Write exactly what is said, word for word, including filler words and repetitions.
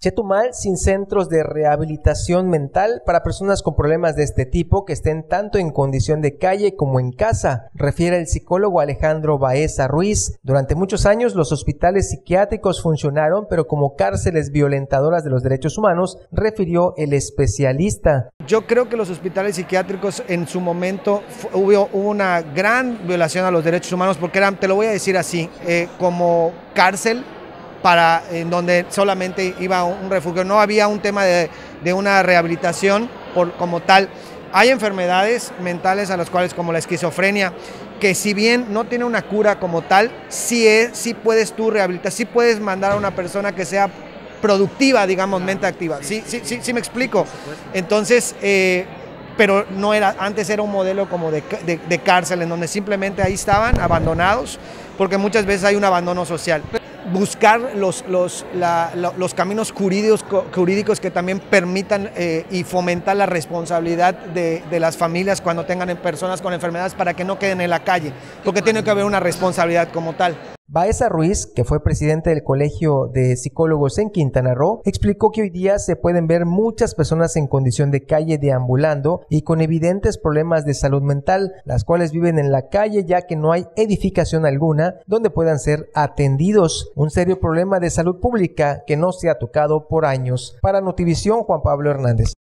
Chetumal sin centros de rehabilitación mental para personas con problemas de este tipo que estén tanto en condición de calle como en casa, refiere el psicólogo Alejandro Baeza Ruiz. Durante muchos años los hospitales psiquiátricos funcionaron, pero como cárceles violentadoras de los derechos humanos, refirió el especialista. Yo creo que los hospitales psiquiátricos en su momento hubo una gran violación a los derechos humanos porque eran, te lo voy a decir así, eh, como cárcel para en donde solamente iba un refugio, no había un tema de, de una rehabilitación por, como tal. Hay enfermedades mentales a las cuales, como la esquizofrenia, que si bien no tiene una cura como tal, sí, es, sí puedes tú rehabilitar, sí puedes mandar a una persona que sea productiva, digamos, mente activa. Sí, sí, sí, sí me explico. Entonces, eh, pero no era, antes era un modelo como de, de, de cárcel, en donde simplemente ahí estaban abandonados, porque muchas veces hay un abandono social. Buscar los, los, la, los caminos jurídicos, jurídicos que también permitan eh, y fomentar la responsabilidad de, de las familias cuando tengan personas con enfermedades para que no queden en la calle, porque tiene que haber una responsabilidad como tal. Baeza Ruiz, que fue presidente del Colegio de Psicólogos en Quintana Roo, explicó que hoy día se pueden ver muchas personas en condición de calle deambulando y con evidentes problemas de salud mental, las cuales viven en la calle ya que no hay edificación alguna donde puedan ser atendidos. Un serio problema de salud pública que no se ha tocado por años. Para Notivisión, Juan Pablo Hernández.